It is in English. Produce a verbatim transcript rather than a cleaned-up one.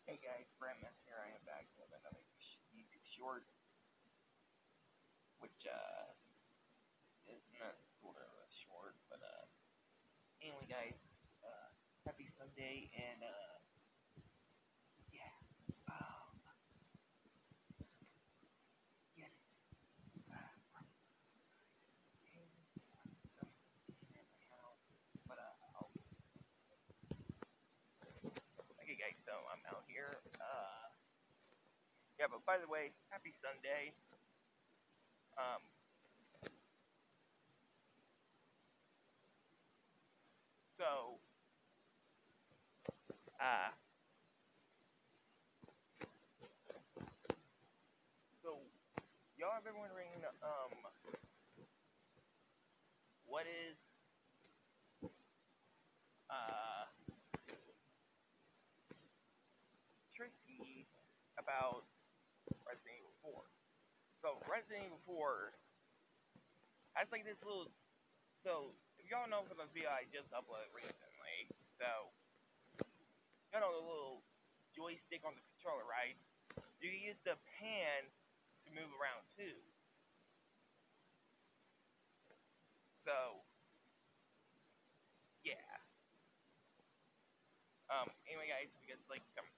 Hey guys, Brandmas here. I am back with another YouTube short, which uh is not sort of a short, but uh anyway, guys, uh happy Sunday, and uh yeah, um yes, uh, but uh I'll, okay, guys. So I'm out here. Uh yeah, but by the way, happy Sunday. Um, so uh so y'all have been wondering um what is uh tricky about Resident Evil four. So Resident Evil four has like this little. So if y'all know from the video I just uploaded recently, so you know the little joystick on the controller, right? You can use the pan to move around too. So yeah. Um. Anyway, guys, if you guys like, comment,